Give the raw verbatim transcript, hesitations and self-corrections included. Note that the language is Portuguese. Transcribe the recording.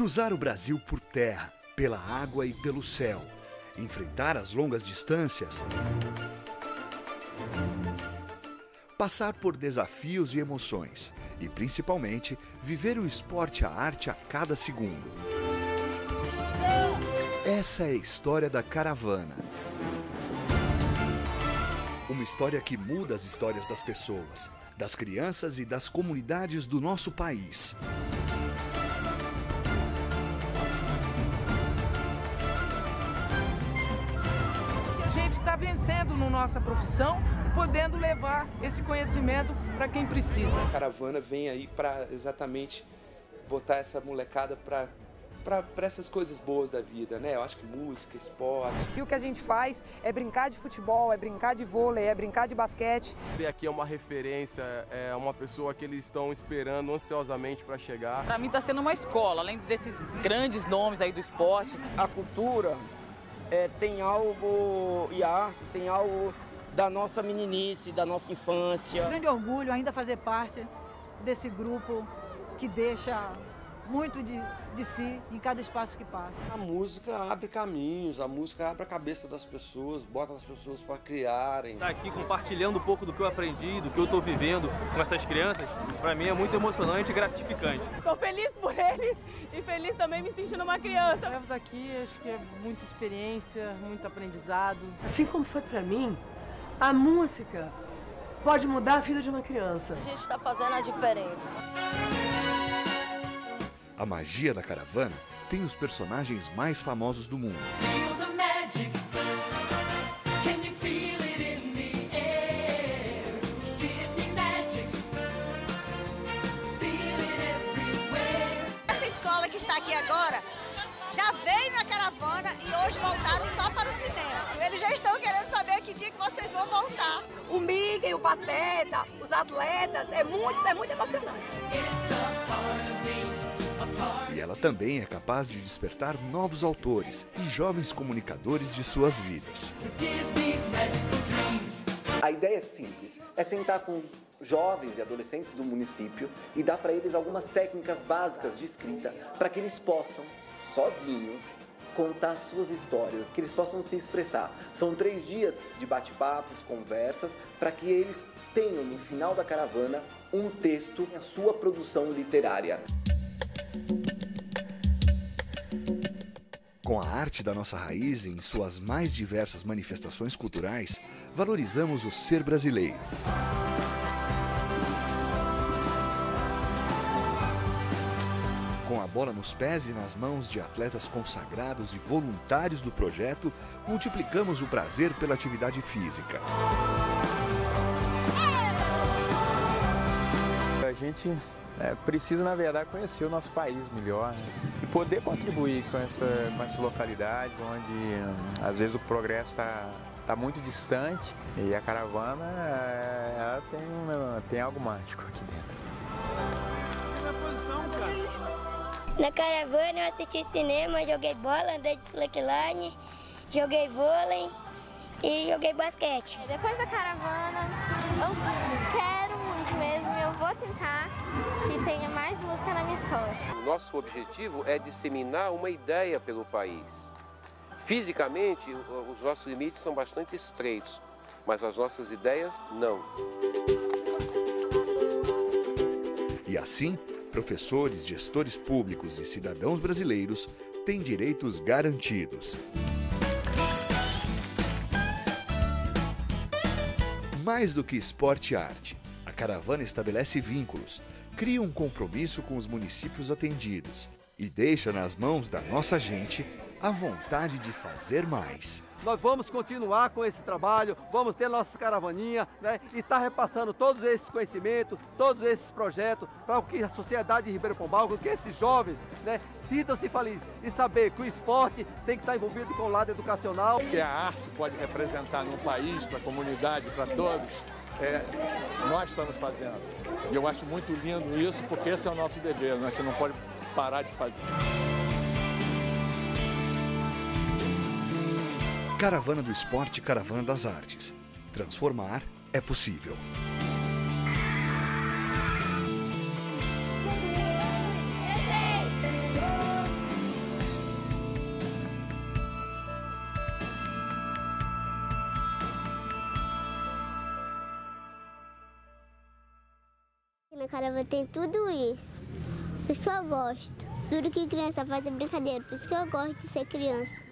Cruzar o Brasil por terra, pela água e pelo céu. Enfrentar as longas distâncias. Passar por desafios e emoções. E, principalmente, viver o esporte e a arte a cada segundo. Essa é a história da caravana. Uma história que muda as histórias das pessoas, das crianças e das comunidades do nosso país. A gente está vencendo na nossa profissão e podendo levar esse conhecimento para quem precisa. A caravana vem aí para exatamente botar essa molecada para para essas coisas boas da vida, né? Eu acho que música, esporte. E o que a gente faz é brincar de futebol, é brincar de vôlei, é brincar de basquete. Você aqui é uma referência, é uma pessoa que eles estão esperando ansiosamente para chegar. Para mim está sendo uma escola, além desses grandes nomes aí do esporte. A cultura é, tem algo, e a arte tem algo da nossa meninice, da nossa infância. É um grande orgulho ainda fazer parte desse grupo que deixa muito de, de si em cada espaço que passa. A música abre caminhos, a música abre a cabeça das pessoas, bota as pessoas para criarem. Estar aqui compartilhando um pouco do que eu aprendi, do que eu estou vivendo com essas crianças, para mim é muito emocionante e gratificante. Estou feliz por eles e feliz também me sentindo uma criança. Eu levo daqui, acho que é muita experiência, muito aprendizado. Assim como foi para mim, a música pode mudar a vida de uma criança. A gente está fazendo a diferença. A magia da caravana tem os personagens mais famosos do mundo. Essa escola que está aqui agora já veio na caravana e hoje voltaram só para o cinema. Eles já estão querendo saber que dia que vocês vão voltar. O Mickey, o Pateta, os atletas, é muito, é muito emocionante. E ela também é capaz de despertar novos autores e jovens comunicadores de suas vidas. A ideia é simples, é sentar com os jovens e adolescentes do município e dar para eles algumas técnicas básicas de escrita para que eles possam, sozinhos, contar suas histórias, que eles possam se expressar. São três dias de bate-papos, conversas, para que eles tenham no final da caravana um texto, a sua produção literária. Com a arte da nossa raiz em suas mais diversas manifestações culturais, valorizamos o ser brasileiro. Com a bola nos pés e nas mãos de atletas consagrados e voluntários do projeto, multiplicamos o prazer pela atividade física. A gente é, precisa, na verdade, conhecer o nosso país melhor, né? E poder contribuir com essa, com essa localidade, onde às vezes o progresso está tá muito distante e a caravana ela tem, uma, tem algo mágico aqui dentro. Na caravana eu assisti cinema, joguei bola, andei de slackline, joguei vôlei e joguei basquete. Depois da caravana, eu quero muito mesmo, eu vou tentar que tenha mais música na minha escola. O nosso objetivo é disseminar uma ideia pelo país. Fisicamente, os nossos limites são bastante estreitos, mas as nossas ideias não. E assim, professores, gestores públicos e cidadãos brasileiros têm direitos garantidos. Mais do que esporte e arte, a caravana estabelece vínculos, cria um compromisso com os municípios atendidos e deixa nas mãos da nossa gente a vontade de fazer mais. Nós vamos continuar com esse trabalho, vamos ter nossa caravaninha, né, e estar tá repassando todos esses conhecimentos, todos esses projetos, para que a sociedade de Ribeirão Pombal, que esses jovens, né, sintam-se felizes e saber que o esporte tem que estar envolvido com o lado educacional. O que a arte pode representar no país, para a comunidade, para todos, é, nós estamos fazendo. E eu acho muito lindo isso, porque esse é o nosso dever, a gente não pode parar de fazer. Caravana do Esporte, Caravana das Artes. Transformar é possível. Na caravana tem tudo isso. Por isso que eu gosto. Tudo que criança faz é brincadeira, por isso que eu gosto de ser criança.